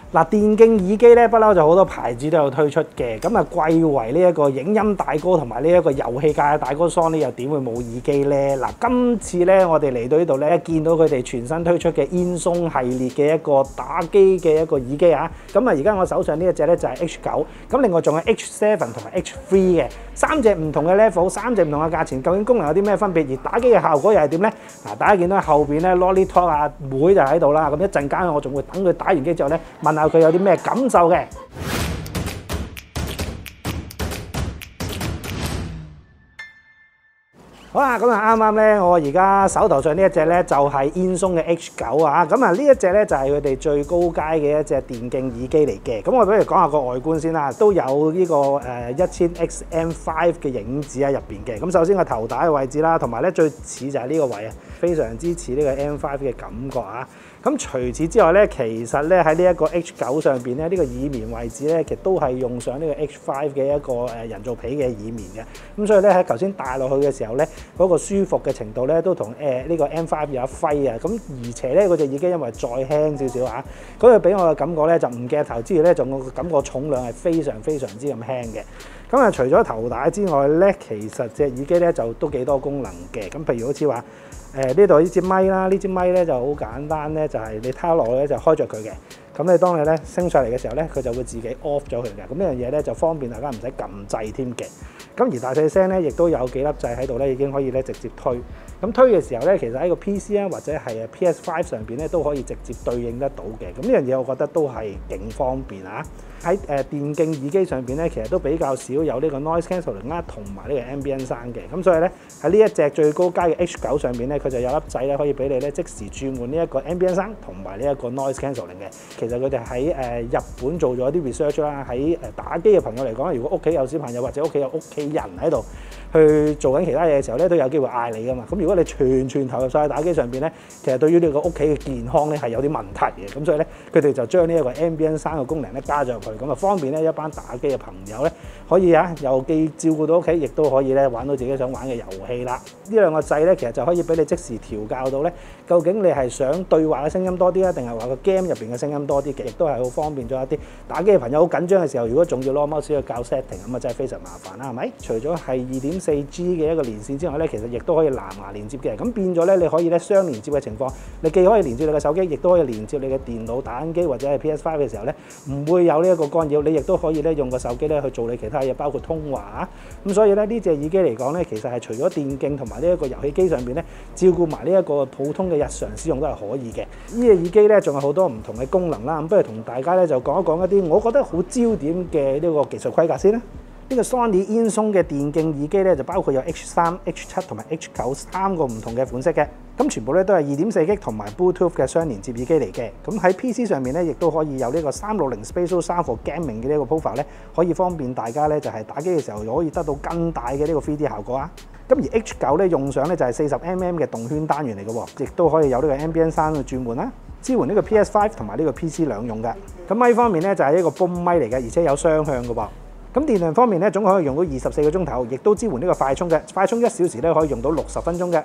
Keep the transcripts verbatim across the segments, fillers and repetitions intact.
嗱，電競耳機咧，不嬲就好多牌子都有推出嘅，咁啊貴為呢一個影音大哥同埋呢一個遊戲界嘅大哥 Sony 又點會冇耳機咧？嗱，今次咧我哋嚟到呢度咧，見到佢哋全新推出嘅煙松系列嘅一個打機嘅一個耳機啊，咁啊而家我手上呢一隻咧就係 H 九，咁另外仲有 H 七同埋 H 三嘅三隻唔同嘅 level， 三隻唔同嘅價錢，究竟功能有啲咩分別？而打機嘅效果又係點咧？嗱，大家見到後邊咧 Lolly Talk 阿妹就喺度啦，咁一陣間我仲會等佢打完機之後咧問下佢有啲咩感受嘅。好啦，咁啊啱啱咧，我而家手頭上呢一隻咧就係煙松嘅 H 九啊，咁啊呢一隻咧就係佢哋最高階嘅一隻電競耳機嚟嘅。咁我不如講下個外觀先啦，都有呢個誒一千 X M 五嘅影子喺入邊嘅。咁首先個頭帶嘅位置啦，同埋咧最似就係呢個位啊，非常之似呢個 M 五嘅感覺啊。咁除此之外咧，其實咧喺呢一個 H 九上邊咧，呢個耳棉位置咧，其實都係用上呢個 H 五嘅一個誒人造皮嘅耳棉嘅。咁所以咧喺頭先戴落去嘅時候咧，嗰個舒服嘅程度咧都同誒呢個 M 五有一揮啊。咁而且咧嗰隻耳機因為再輕少少啊，嗰個俾我嘅感覺咧就唔夾頭之餘咧，仲個感覺重量係非常非常之咁輕嘅。咁啊除咗頭帶之外咧，其實隻耳機咧就都幾多功能嘅。咁譬如好似話，誒呢度呢支咪啦，呢支咪咧就好簡單咧，就係、是、你睇落去咧就開着佢嘅。咁你當你咧升上嚟嘅時候咧，佢就會自己 off 咗佢嘅。咁呢樣嘢咧就方便大家唔使撳掣添嘅。咁而大細聲咧，亦都有幾粒掣喺度咧，已經可以咧直接推。咁推嘅時候咧，其實喺個 P C 啊或者係 P S 五上邊咧都可以直接對應得到嘅。咁呢樣嘢我覺得都係勁方便啊！喺誒電競耳機上邊咧，其實都比較少有呢個 noise cancelling 啦，同埋呢個 ambient sound 嘅。咁所以咧喺呢一隻最高階嘅 H 九上邊咧，佢就有粒掣咧可以俾你咧即時轉換呢一個 ambient sound 同埋呢一個 noise cancelling 嘅。其實佢哋喺誒日本做咗啲 research 啦，喺誒打機嘅朋友嚟講，如果屋企有小朋友或者屋企有屋企人喺度去做緊其他嘢嘅時候咧，都有機會嗌你噶嘛。咁如果你全全投入晒喺打機上邊咧，其實對於呢個屋企嘅健康咧係有啲問題嘅。咁所以咧，佢哋就將呢一個 ambient sound 嘅功能咧加咗入去，咁啊方便咧一班打機嘅朋友咧可以啊又既照顧到屋企，亦都可以咧玩到自己想玩嘅遊戲啦。呢兩個掣咧其實就可以俾你即時調校到咧，究竟你係想對話嘅聲音多啲啊，定係話個 game 入邊嘅聲音多啲嘅，亦都係好方便咗一啲打機嘅朋友好緊張嘅時候，如果仲要攞 mouse 去校 setting 咁啊，真係非常麻煩啦，係咪？除咗係二點四 G 嘅一個連線之外咧，其實亦都可以藍牙連接嘅，咁變咗咧你可以咧雙連接嘅情況，你既可以連接你嘅手機，亦都可以連接你嘅電腦打緊機或者係 P S 五嘅時候咧，唔會有呢一個干擾，你亦都可以咧用個手機咧去做你其他嘢，包括通話啊。咁所以咧呢隻耳機嚟講咧，其實係除咗電競同埋呢一個遊戲機上邊咧，照顧埋呢一個普通嘅日常使用都係可以嘅。呢隻耳機咧仲有好多唔同嘅功能啦，咁不如同大家咧就講一講一啲我覺得好焦點嘅呢個技術規格先啦。呢個 Sony 煙松嘅電競耳機咧就包括有 H 三、H 七同埋 H 九三個唔同嘅款式嘅，咁全部咧都係二點四 G 同埋 Bluetooth 嘅雙連接耳機嚟嘅。咁喺 P C 上面咧，亦都可以有呢個三六零 Spatial Sound for Gaming 嘅呢個 profile 咧，可以方便大家咧就係打機嘅時候可以得到更大嘅呢個 三 D 效果啊。咁而 H 九咧用上咧就係四十 mm 嘅動圈單元嚟嘅喎，亦都可以有呢個 ambient sound 去轉換啦，支援呢個 P S 五同埋呢個 P C 兩用嘅。咁咪方面咧就係一個 boom 咪嚟嘅，而且有雙向嘅噃。咁電量方面咧，總共可以用到二十四個鐘頭，亦都支援呢個快充嘅，快充一小時咧可以用到六十分鐘嘅。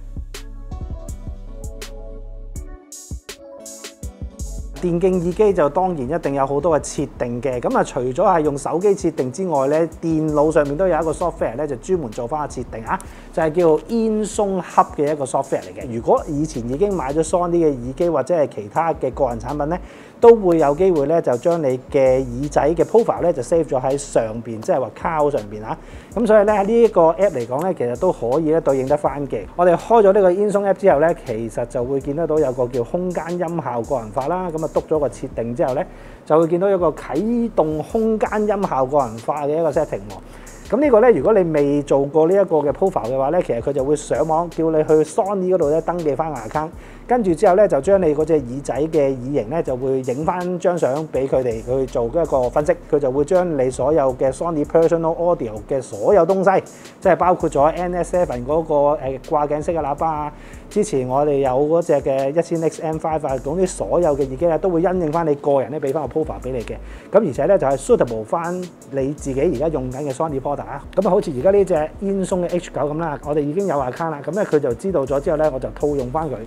電競耳機就當然一定有好多嘅設定嘅，咁啊除咗係用手機設定之外咧，電腦上面都有一個 software 咧，就專門做翻個設定啊，就係叫煙松 Hub 嘅一個 software 嚟嘅。如果以前已經買咗 Sony 嘅耳機或者係其他嘅個人產品咧，都會有機會咧就將你嘅耳仔嘅 profile 咧就 save 咗喺上邊，即係話 cloud 上邊啊。咁所以咧呢一個 app 嚟講咧，其實都可以咧對應得翻嘅。我哋開咗呢個煙松 app 之後咧，其實就會見得到有個叫空間音效個人化啦，咁啊篤咗個設定之後咧，就會見到有個啟動空間音效個人化嘅一個 setting 喎。咁呢個咧，如果你未做過呢一個嘅 profile 嘅話咧，其實佢就會上網叫你去 Sony 嗰度咧登記翻個 account，跟住之後咧就將你嗰隻耳仔嘅耳型咧就會影翻張相俾佢哋去做一個分析，佢就會將你所有嘅 Sony Personal Audio 嘅所有東西，即係包括咗 N S 七嗰個誒掛頸式嘅喇叭啊，之前我哋有嗰隻嘅一千 X M 五啊，總之所有嘅耳機咧都會因應翻你個人咧俾翻個 profile 俾你嘅，咁而且咧就係 suitable 翻你自己而家用緊嘅 Sony product。咁啊，好似而家呢隻煙松嘅 H 九咁啦，我哋已經有 account 啦，咁咧佢就知道咗之後咧，我就套用翻佢。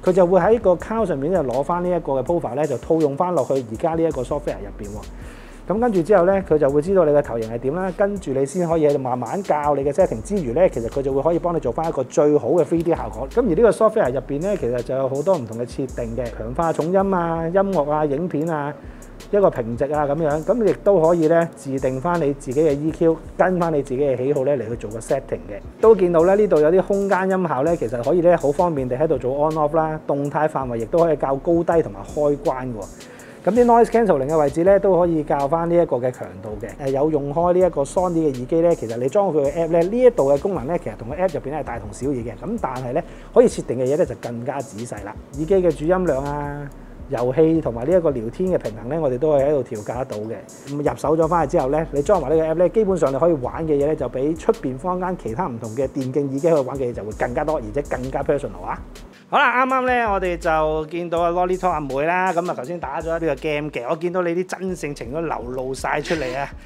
佢就會喺個 cloud 上面就攞翻呢一個嘅 profile 咧，就套用翻落去而家呢一個 software 入邊喎。咁跟住之後咧，佢就會知道你嘅頭型係點啦，跟住你先可以喺度慢慢教你嘅 setting 之餘咧，其實佢就會可以幫你做翻一個最好嘅 three D 效果。咁而呢個 software 入邊咧，其實就有好多唔同嘅設定嘅，強化重音啊、音樂啊、影片啊、一個平直啊咁樣，咁亦都可以咧自定翻你自己嘅 E Q， 跟翻你自己嘅喜好咧嚟去做個 setting 嘅。都見到咧呢度有啲空間音效咧，其實可以咧好方便地喺度做 on off 啦，動態範圍亦都可以校高低同埋開關嘅。咁啲 noise cancelling 嘅位置咧都可以校翻呢一個嘅強度嘅。誒有用開呢一個 Sony 嘅耳機咧，其實你裝佢嘅 app 咧，呢一度嘅功能咧，其實同個 app 入邊咧係大同小異嘅。咁但係咧可以設定嘅嘢咧就更加仔細啦。耳機嘅主音量啊、遊戲同埋呢一個聊天嘅平衡咧，我哋都係喺度調校得到嘅。咁入手咗翻去之後咧，你裝埋呢個 app 咧，基本上你可以玩嘅嘢咧就比出邊坊間其他唔同嘅電競耳機可以玩嘅嘢就會更加多，而且更加 personal 啊！好啦，啱啱咧，我哋就見到阿 Lolly Talk 阿妹啦，咁啊頭先打咗呢個 game 嘅，我見到你啲真性情都流露晒出嚟啊！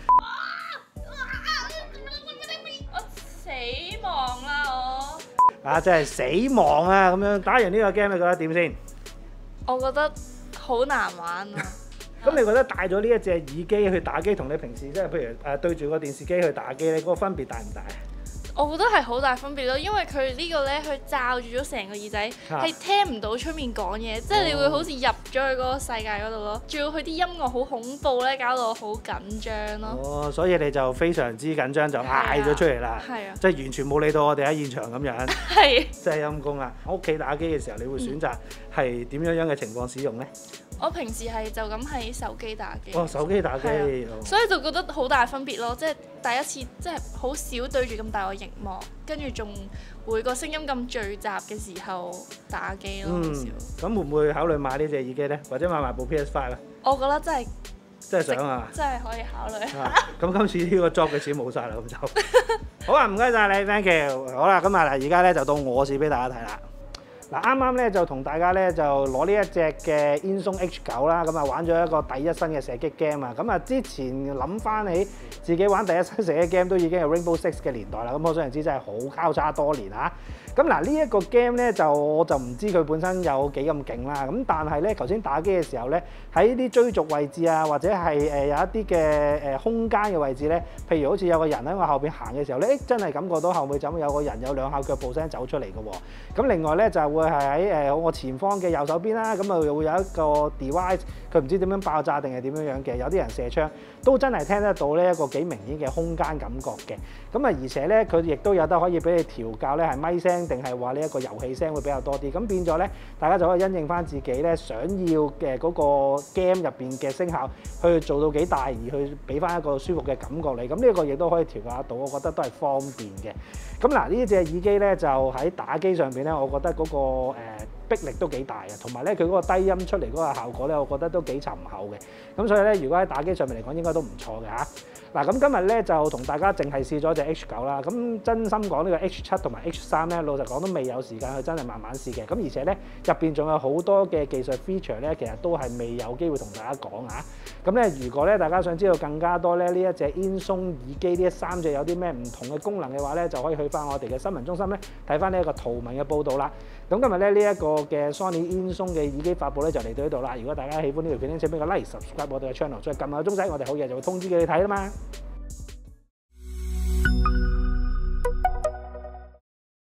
我死亡啦我！ 啊，真係死亡啊！咁樣打完呢個 game，你覺得點先？ 我覺得好難玩啊！ 咁你覺得戴咗呢一隻耳機去打機，同你平時即係譬如誒對住個電視機去打機咧，嗰個分別大唔大？ 我覺得係好大分別咯，因為佢呢個咧，佢罩住咗成個耳仔，係、啊、聽唔到出面講嘢，哦、即係你會好似入咗去嗰個世界嗰度咯。仲要佢啲音樂好恐怖咧，搞到我好緊張咯。哦， 所以你就非常之緊張，就嗌咗出嚟啦。係啊，即係完全冇理到我哋喺現場咁樣。係、啊。真係陰公啦！喺屋企打機嘅時候，你會選擇係點樣樣嘅情況使用咧？ 我平時係就咁喺手機打機。 哦，手機打機，啊哦、 所以就覺得好大分別咯。即係第一次，即係好少對住咁大個熒幕，跟住仲會個聲音咁聚集嘅時候打機咯。嗯， 咁會唔會考慮買呢隻耳機咧？或者買埋部 P S Five 啊？ 我覺得真係真係想啊！ 真係可以考慮下。 咁今次呢個 job 嘅錢冇晒啦，咁就好啊！唔該晒你 ，thank you。好啦，咁啊嗱，而家咧就到我試俾大家睇啦。嗱，啱啱咧就同大家咧就攞呢一隻嘅 INZONE H 九啦，咁啊玩咗一個第一身嘅射擊 game 啊，咁啊之前諗翻起自己玩第一身射擊 game 都已經係 Rainbow Six 嘅年代啦，咁可想而知真係好交叉多年啊！咁嗱呢一個 game 咧就我就唔知佢本身有幾咁勁啦，咁但係咧頭先打機嘅時候咧喺啲追逐位置啊，或者係誒有一啲嘅誒空間嘅位置咧，譬如好似有個人喺我後邊行嘅時候咧，誒真係感覺到後尾就有個人有兩下腳步聲走出嚟嘅喎。咁另外咧就會係喺誒我前方嘅右手邊啦，咁啊又會有一個 device， 佢唔知點樣爆炸定係點樣樣嘅，有啲人射槍都真係聽得到呢一個幾明顯嘅空間感覺嘅。咁啊而且咧佢亦都有得可以俾你調校咧係咪聲定係話呢一個遊戲聲會比較多啲，咁變咗咧大家就可以因應翻自己咧想要嘅嗰個 game 入邊嘅聲效去做到幾大，而去俾翻一個舒服嘅感覺你。咁呢個亦都可以調校得到，我覺得都係方便嘅。咁嗱呢隻耳機咧就喺打機上邊咧，我覺得嗰、嗰個誒、呃逼力都幾大啊，同埋咧佢嗰個低音出嚟嗰個效果咧，我覺得都幾沉厚嘅。咁所以咧，如果喺打機上面嚟講，應該都唔錯嘅嚇。嗱，咁今日咧就同大家淨係試咗隻 H 九啦。咁真心講呢個 H 七同埋 H 三咧，老實講都未有時間去真係慢慢試嘅。咁而且咧入邊仲有好多嘅技術 feature 咧，其實都係未有機會同大家講啊。咁咧，如果咧大家想知道更加多咧呢一隻 INZONE 耳機呢三隻有啲咩唔同嘅功能嘅話咧，就可以去翻我哋嘅新聞中心咧睇翻呢一個圖文嘅報導啦。咁今日咧呢一個嘅 Sony INZONE 嘅耳機發布咧就嚟到呢度啦。如果大家喜歡呢條片咧，請俾個 like、subscribe 我哋嘅 channel，再撳下鐘仔，我哋好嘢就會通知你睇啦嘛。